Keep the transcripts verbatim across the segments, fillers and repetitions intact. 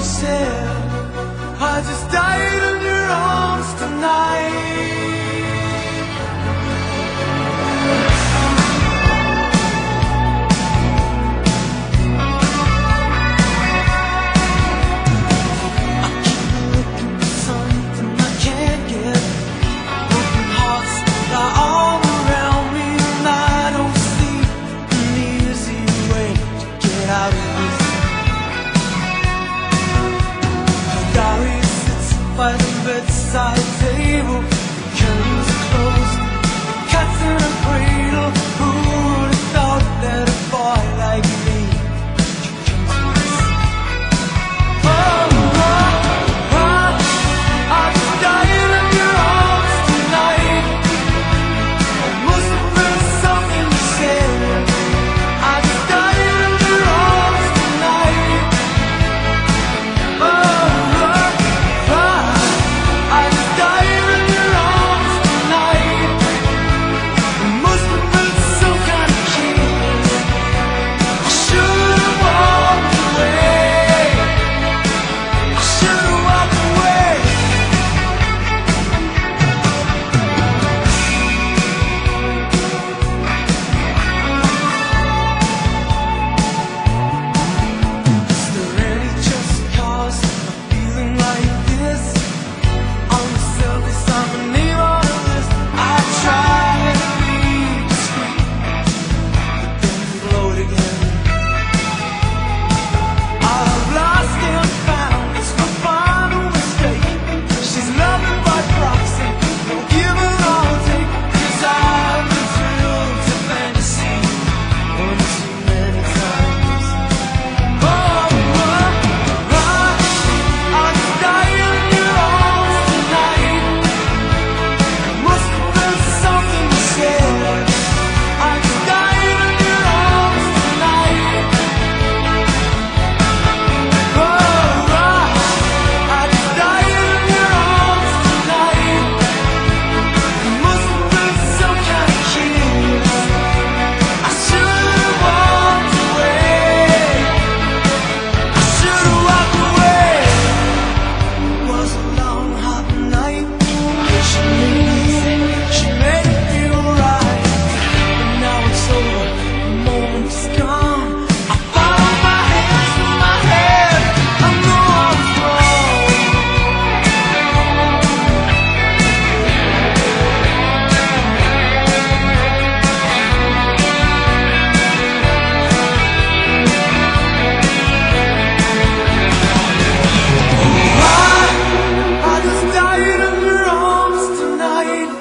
you said. I just died in your arms tonight. By the bedside table, the curtains are closed, cats in a cradle. Who would have thought that a boy like me could come to this? Oh, oh, oh, I just died in your arms tonight. It must have been something you said. I just died in your arms tonight. Oh,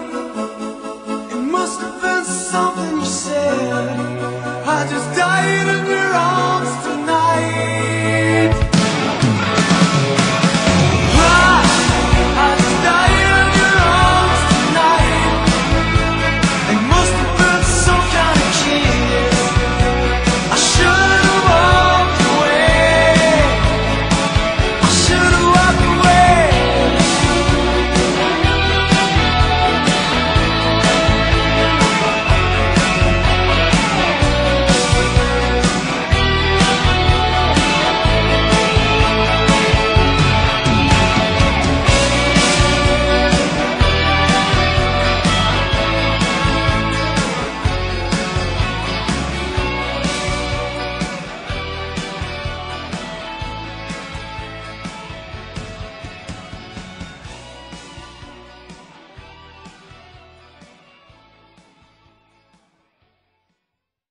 something you said. I just died.